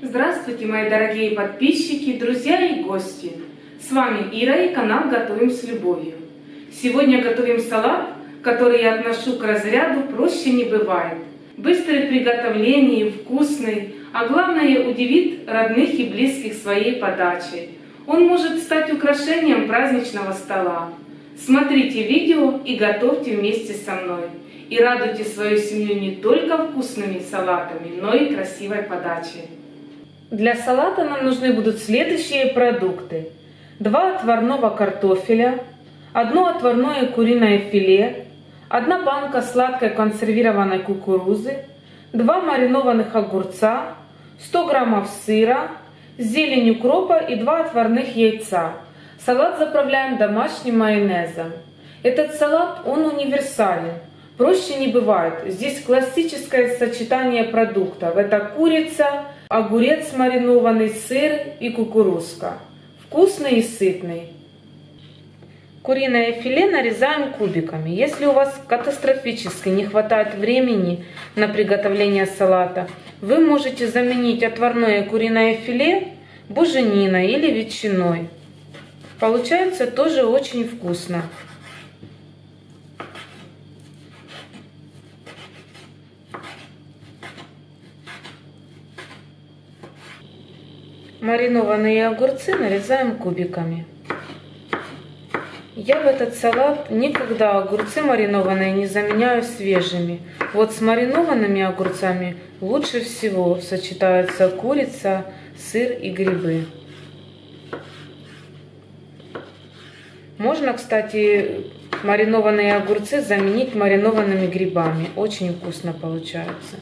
Здравствуйте, мои дорогие подписчики, друзья и гости! С вами Ира и канал «Готовим с любовью». Сегодня готовим салат, который я отношу к разряду «Проще не бывает». Быстрый в приготовлении, вкусный, а главное удивит родных и близких своей подачей. Он может стать украшением праздничного стола. Смотрите видео и готовьте вместе со мной. И радуйте свою семью не только вкусными салатами, но и красивой подачей. Для салата нам нужны будут следующие продукты. 2 отварного картофеля, 1 отварное куриное филе, 1 банка сладкой консервированной кукурузы, 2 маринованных огурца, 100 граммов сыра, зелень укропа и 2 отварных яйца. Салат заправляем домашним майонезом. Этот салат, он универсален. Проще не бывает. Здесь классическое сочетание продуктов. Это курица, огурец маринованный, сыр и кукурузка. Вкусный и сытный. Куриное филе нарезаем кубиками. Если у вас катастрофически не хватает времени на приготовление салата, вы можете заменить отварное куриное филе бужениной или ветчиной. Получается тоже очень вкусно. Маринованные огурцы нарезаем кубиками. Я в этот салат никогда огурцы маринованные не заменяю свежими. Вот с маринованными огурцами лучше всего сочетаются курица, сыр и грибы. Можно, кстати, маринованные огурцы заменить маринованными грибами. Очень вкусно получается.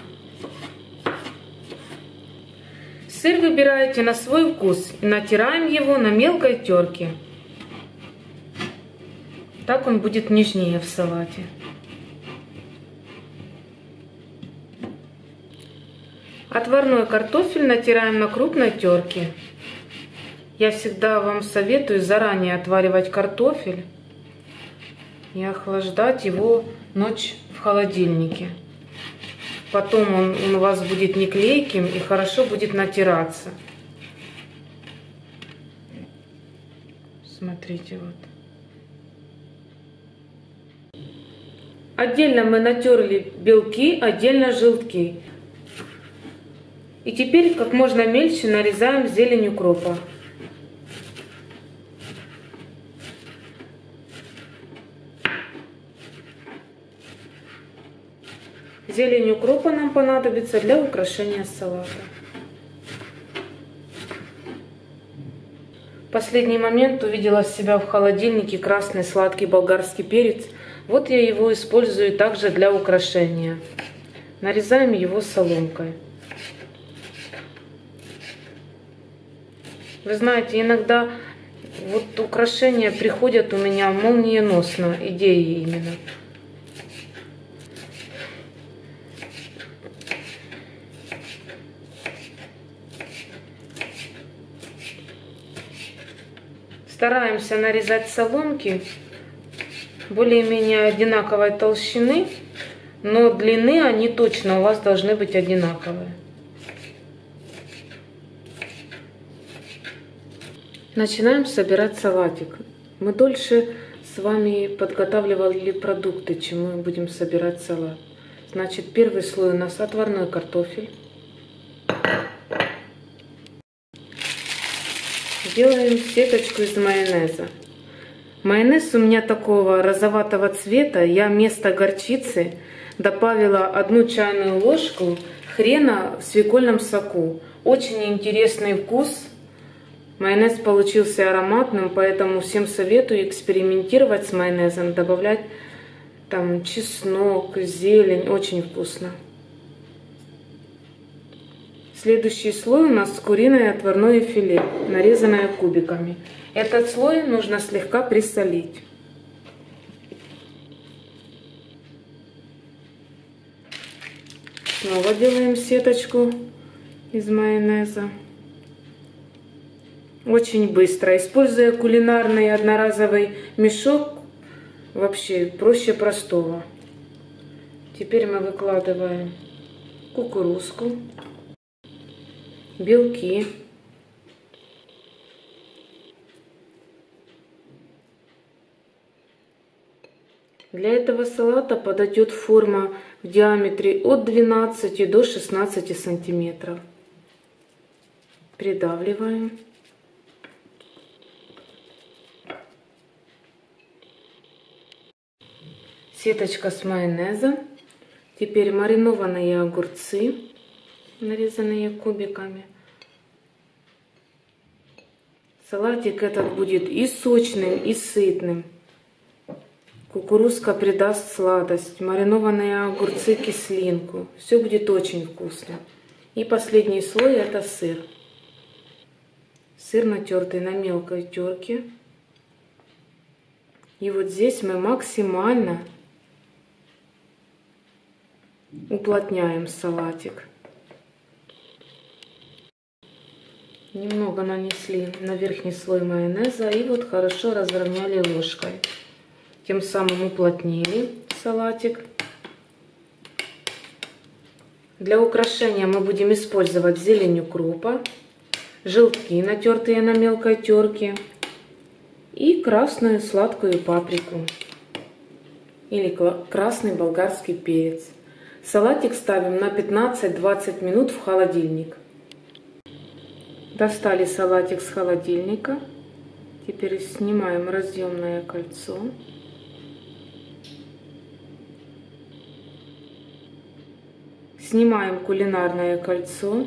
Сыр выбираете на свой вкус и натираем его на мелкой терке. Так он будет нежнее в салате. Отварной картофель натираем на крупной терке. Я всегда вам советую заранее отваривать картофель и охлаждать его ночь в холодильнике. Потом он у вас будет не клейким и хорошо будет натираться. Смотрите, вот. Отдельно мы натерли белки, отдельно желтки. И теперь как можно мельче нарезаем зелень укропа. Зелень укропа нам понадобится для украшения салата. В последний момент увидела себя в холодильнике красный сладкий болгарский перец. Вот я его использую также для украшения. Нарезаем его соломкой. Вы знаете, иногда вот украшения приходят у меня молниеносно, идеи именно. Стараемся нарезать соломки более-менее одинаковой толщины, но длины они точно у вас должны быть одинаковые. Начинаем собирать салатик. Мы дольше с вами подготавливали продукты, чем мы будем собирать салат. Значит, первый слой у нас отварной картофель. Делаем сеточку из майонеза. Майонез у меня такого розоватого цвета. Я вместо горчицы добавила 1 чайную ложку хрена в свекольном соку. Очень интересный вкус. Майонез получился ароматным, поэтому всем советую экспериментировать с майонезом, добавлять там чеснок, зелень. Очень вкусно. Следующий слой у нас куриное отварное филе, нарезанное кубиками. Этот слой нужно слегка присолить. Снова делаем сеточку из майонеза. Очень быстро. Используя кулинарный одноразовый мешок, вообще проще простого. Теперь мы выкладываем кукурузку. белки. Для этого салата подойдет форма в диаметре от 12 до 16 сантиметров. Придавливаем. Сеточка с майонезом. Теперь маринованные огурцы, нарезанные кубиками. Салатик этот будет и сочным, и сытным. Кукурузка придаст сладость, маринованные огурцы кислинку. Все будет очень вкусно. И последний слой это сыр. Сыр натертый на мелкой терке. И вот здесь мы максимально уплотняем салатик. Немного нанесли на верхний слой майонеза и вот хорошо разровняли ложкой. Тем самым уплотнили салатик. Для украшения мы будем использовать зелень укропа, желтки, натертые на мелкой терке, и красную сладкую паприку или красный болгарский перец. Салатик ставим на 15-20 минут в холодильник. Достали салатик с холодильника. Теперь снимаем разъемное кольцо. Снимаем кулинарное кольцо.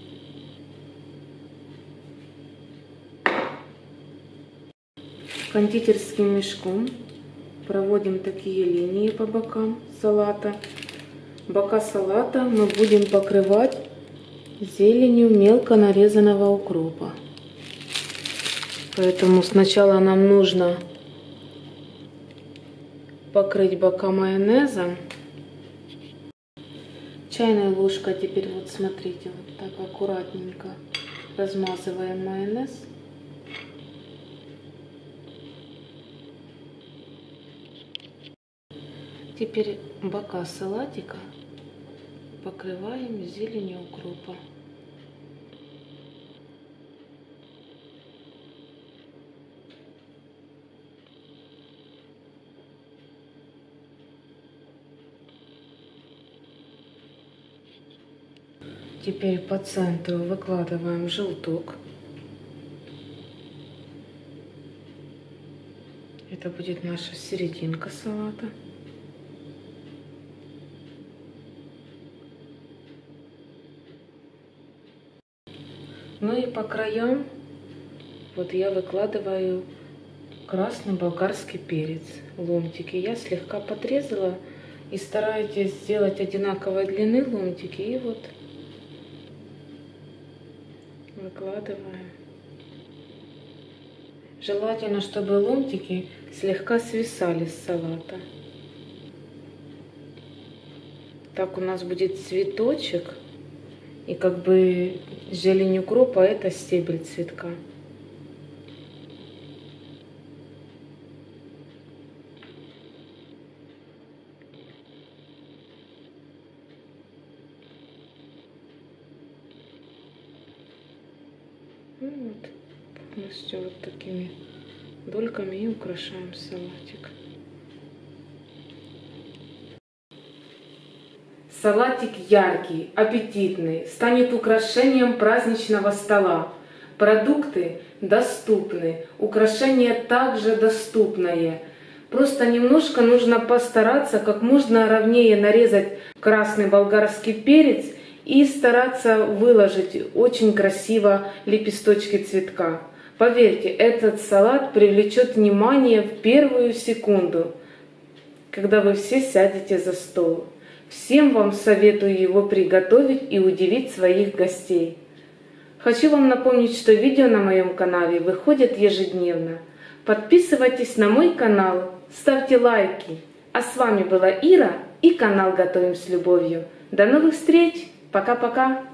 Кондитерским мешком проводим такие линии по бокам салата. Бока салата мы будем покрывать зеленью мелко нарезанного укропа. Поэтому сначала нам нужно покрыть бока майонезом. Чайная ложка, теперь вот смотрите, вот так аккуратненько размазываем майонез. Теперь бока салатика покрываем зеленью укропа. Теперь по центру выкладываем желток. Это будет наша серединка салата. Ну и по краям вот я выкладываю красный болгарский перец, ломтики. Я слегка подрезала, и старайтесь сделать одинаковой длины ломтики. И вот выкладываем. Желательно, чтобы ломтики слегка свисали с салата. Так у нас будет цветочек. И как бы зелень укропа это стебель цветка. Ну вот, полностью вот такими дольками и украшаем салатик. Салатик яркий, аппетитный, станет украшением праздничного стола. Продукты доступны, украшение также доступное. Просто немножко нужно постараться как можно ровнее нарезать красный болгарский перец и стараться выложить очень красиво лепесточки цветка. Поверьте, этот салат привлечет внимание в первую секунду, когда вы все сядете за стол. Всем вам советую его приготовить и удивить своих гостей. Хочу вам напомнить, что видео на моем канале выходят ежедневно. Подписывайтесь на мой канал, ставьте лайки. А с вами была Ира и канал Готовим с любовью. До новых встреч! Пока-пока!